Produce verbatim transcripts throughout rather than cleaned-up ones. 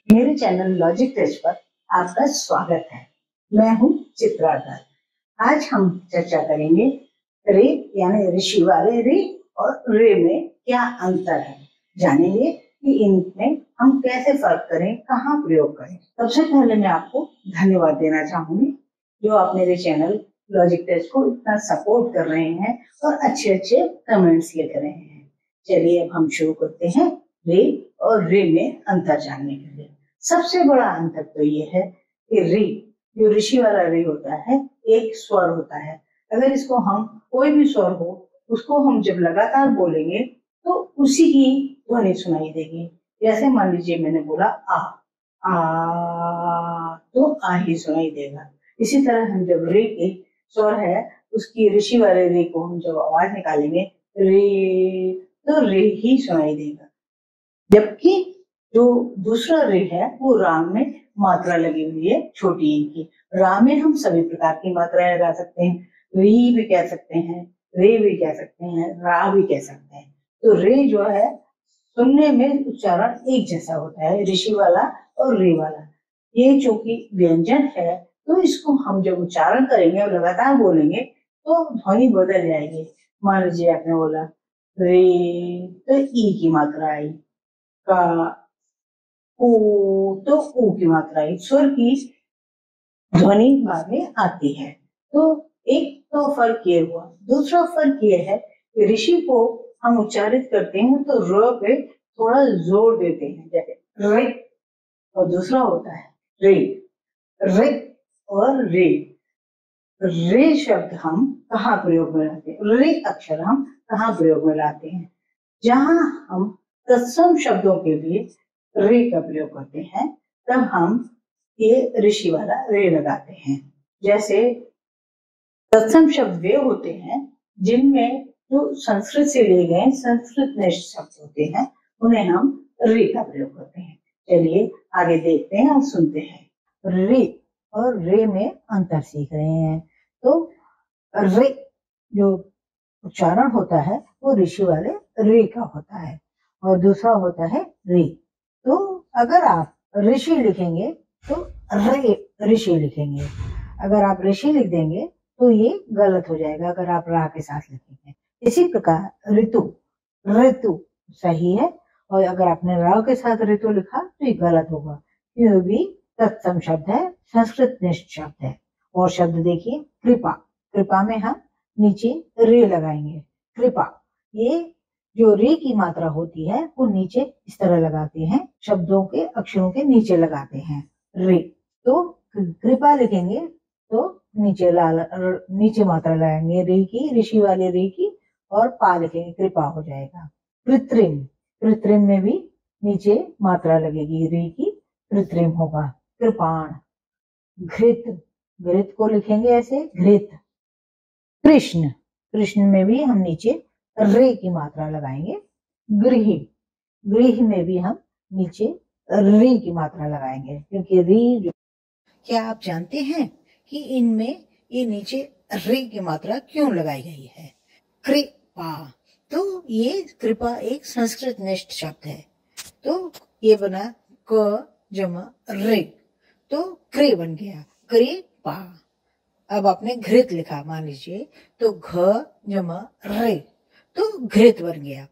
मेरे channel logic test पर आपका स्वागत है। मैं हूँ चित्राधर। आज हम चर्चा करेंगे रे यानी ऋषि वाले रे और रे में क्या अंतर है। जानेंगे कि इनमें हम कैसे फर्क करें, कहाँ प्रयोग करें। सबसे पहले मैं आपको धन्यवाद देना चाहूंगी जो आप मेरे चैनल लॉजिक टेस्ट को इतना सपोर्ट कर रहे हैं और अच्छे अच्छे कमेंट्स लिख रहे हैं। चलिए अब हम शुरू करते हैं रे और रे में अंतर जानने के लिए। सबसे बड़ा अंतर तो ये है कि रे जो ऋषि वाला रे होता है एक स्वर होता है। अगर इसको हम कोई भी स्वर हो उसको हम जब लगातार बोलेंगे तो उसी की ध्वनि सुनाई देगी। जैसे मान लीजिए मैंने बोला आ आ तो आ ही सुनाई देगा। इसी तरह हम जब रे के स्वर है उसकी ऋषि वाले रे को हम जब आवाज निकालेंगे रे तो रे ही सुनाई देगा। जबकि जो दूसरा रे है वो राम में मात्रा लगी हुई है छोटी ई की। राम में हम सभी प्रकार की मात्राएं लगा सकते हैं। री भी कह सकते हैं, रे भी कह सकते हैं, रा भी कह सकते हैं। तो रे जो है सुनने में उच्चारण एक जैसा होता है, ऋषि वाला और रे वाला। ये चूंकि व्यंजन है तो इसको हम जब उच्चारण करेंगे और लगातार बोलेंगे तो ध्वनि बदल जाएगी। मान लीजिए आपने बोला रे तो ई की मात्रा आई, का ओ तो ऊ की मात्रा आई, स्वर की ध्वनि बाद में आती है। तो एक तो फर्क ये हुआ। दूसरा फर्क ये है कि ऋषि को हम उच्चारित करते हैं तो र पे थोड़ा जोर देते हैं, जैसे रे, और दूसरा होता है रे। रे और रे रे शब्द हम कहाँ प्रयोग में लाते हैं, रे अक्षर हम कहाँ प्रयोग में लाते हैं, जहां हम तत्सम शब्दों के लिए रे का प्रयोग करते हैं तब हम ये ऋषि वाला रे लगाते हैं। जैसे तत्सम शब्द वे होते हैं जिनमें जो संस्कृत से लिए गए संस्कृत निष्ठ शब्द होते हैं उन्हें हम रे का प्रयोग करते हैं। चलिए आगे देखते हैं और सुनते हैं। रे और रे में अंतर सीख रहे हैं। तो रे जो उच्चारण होता है वो ऋषि वाले रे का होता है और दूसरा होता है रे। तो अगर आप ऋषि लिखेंगे तो रे ऋषि लिखेंगे, अगर आप ऋषि लिख देंगे तो ये गलत हो जाएगा अगर आप रा के साथ लिखेंगे। इसी प्रकार ऋतु ऋतु सही है और अगर आपने रा के साथ ऋतु लिखा तो ये गलत होगा। ये भी तत्सम शब्द है, संस्कृत निष्ठ शब्द है। और शब्द देखिए कृपा, कृपा में हम नीचे रे लगाएंगे। कृपा ये जो रे की मात्रा होती है वो नीचे इस तरह लगाते हैं, शब्दों के अक्षरों के नीचे लगाते हैं रे। तो कृपा लिखेंगे तो नीचे लाल नीचे मात्रा लगाएंगे रे की, ऋषि वाले रे की, और पा लिखेंगे कृपा हो जाएगा। कृत्रिम कृत्रिम में भी नीचे मात्रा लगेगी रे की, कृत्रिम होगा। कृपाण घृत घृत को लिखेंगे ऐसे घृत। कृष्ण कृष्ण में भी हम नीचे रे की मात्रा लगाएंगे। गृह गृह में भी हम नीचे रे की मात्रा लगाएंगे क्योंकि रे। क्या आप जानते हैं कि इनमें ये नीचे रे की मात्रा क्यों लगाई गई है? कृपा, तो ये कृपा एक संस्कृत निष्ठ शब्द है। तो ये बना क जमा रे तो क्रे बन गया, कृपा। अब आपने घृत लिखा मान लीजिए तो घ जमा रे तो घृत बन गया।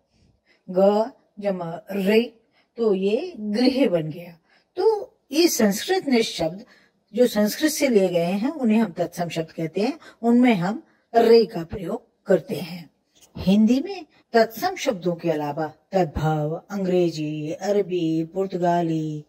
ग जमा रे तो ये गृह बन गया। तो ये संस्कृत निष्ठ शब्द जो संस्कृत से लिए गए हैं उन्हें हम तत्सम शब्द कहते हैं, उनमें हम रे का प्रयोग करते हैं। हिंदी में तत्सम शब्दों के अलावा तद्भव, अंग्रेजी, अरबी, पुर्तगाली,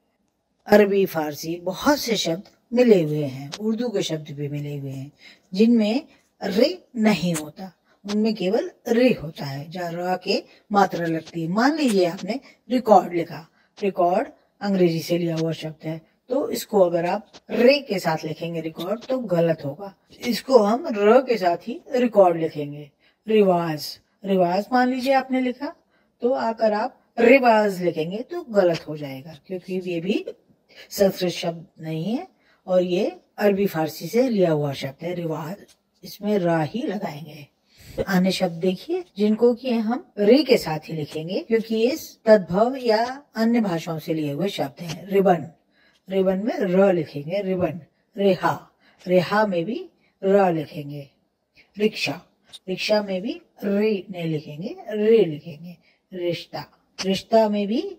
अरबी, फारसी बहुत से शब्द मिले हुए हैं। उर्दू के शब्द भी मिले हुए हैं जिनमें रे नहीं होता, उनमें केवल रे होता है जहाँ रा के मात्रा लगती है। मान लीजिए आपने रिकॉर्ड लिखा, रिकॉर्ड अंग्रेजी से लिया हुआ शब्द है तो इसको अगर आप रे के साथ लिखेंगे रिकॉर्ड तो गलत होगा। इसको हम र के साथ ही रिकॉर्ड लिखेंगे। रिवाज रिवाज मान लीजिए आपने लिखा तो अगर आप रिवाज लिखेंगे तो गलत हो जाएगा क्योंकि ये भी संस्कृत शब्द नहीं है और ये अरबी फारसी से लिया हुआ शब्द है रिवाज, इसमें रा ही लगाएंगे। अन्य शब्द देखिए जिनको कि हम रे के साथ ही लिखेंगे, क्योंकि ये तद्भव या अन्य भाषाओं से लिए हुए शब्द हैं। रिबन, रिबन में र लिखेंगे, रिबन। रेहा, रेहा में भी र लिखेंगे। रिक्शा, रिक्शा में भी रे नहीं लिखेंगे, रे लिखेंगे। रिश्ता, रिश्ता में भी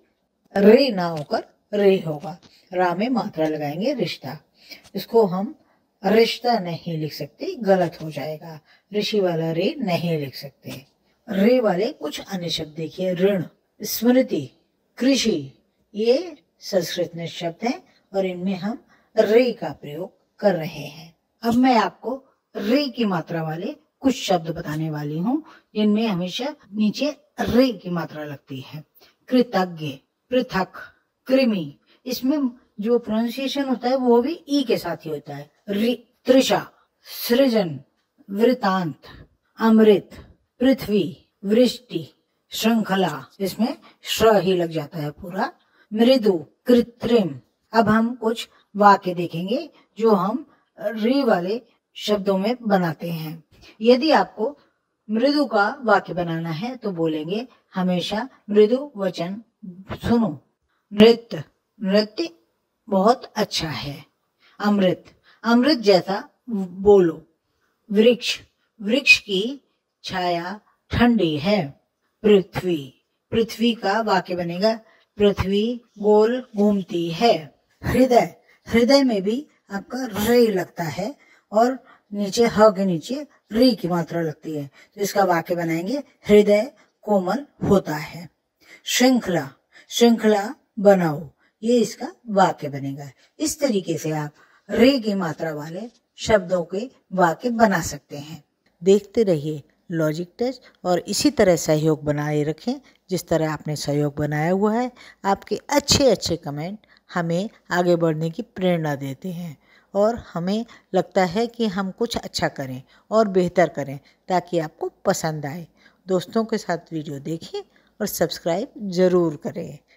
रे ना होकर रे होगा, रा में मात्रा लगाएंगे, रिश्ता। इसको हम रिश्ता नहीं लिख सकते, गलत हो जाएगा। ऋषि वाला रे नहीं लिख सकते। रे वाले कुछ अन्य शब्द देखिए। ऋण, स्मृति, कृषि, ये संस्कृत में शब्द हैं और इनमें हम रे का प्रयोग कर रहे हैं। अब मैं आपको रे की मात्रा वाले कुछ शब्द बताने वाली हूँ जिनमें हमेशा नीचे रे की मात्रा लगती है। कृतज्ञ, पृथक, कृमि, इसमें जो प्रोनाउंसिएशन होता है वो भी ई के साथ ही होता है। रि, तृषा, सृजन, वृतांत, अमृत, पृथ्वी, वृष्टि, श्रृंखला, इसमें श्र ही लग जाता है पूरा। मृदु, कृत्रिम। अब हम कुछ वाक्य देखेंगे जो हम रे वाले शब्दों में बनाते हैं। यदि आपको मृदु का वाक्य बनाना है तो बोलेंगे हमेशा मृदु वचन सुनो। नृत्य, नृत्य बहुत अच्छा है। अमृत, अमृत जैसा बोलो। वृक्ष, वृक्ष की छाया ठंडी है। पृथ्वी, पृथ्वी का वाक्य बनेगा पृथ्वी गोल घूमती है। हृदय, हृदय में भी आपका रे लगता है और नीचे ह के नीचे रे की मात्रा लगती है, तो इसका वाक्य बनाएंगे हृदय कोमल होता है। श्रृंखला, श्रृंखला बनाओ, ये इसका वाक्य बनेगा। इस तरीके से आप रे की मात्रा वाले शब्दों के वाक्य बना सकते हैं। देखते रहिए लॉजिक टच और इसी तरह सहयोग बनाए रखें जिस तरह आपने सहयोग बनाया हुआ है। आपके अच्छे अच्छे कमेंट हमें आगे बढ़ने की प्रेरणा देते हैं और हमें लगता है कि हम कुछ अच्छा करें और बेहतर करें ताकि आपको पसंद आए। दोस्तों के साथ वीडियो देखें और सब्सक्राइब ज़रूर करें।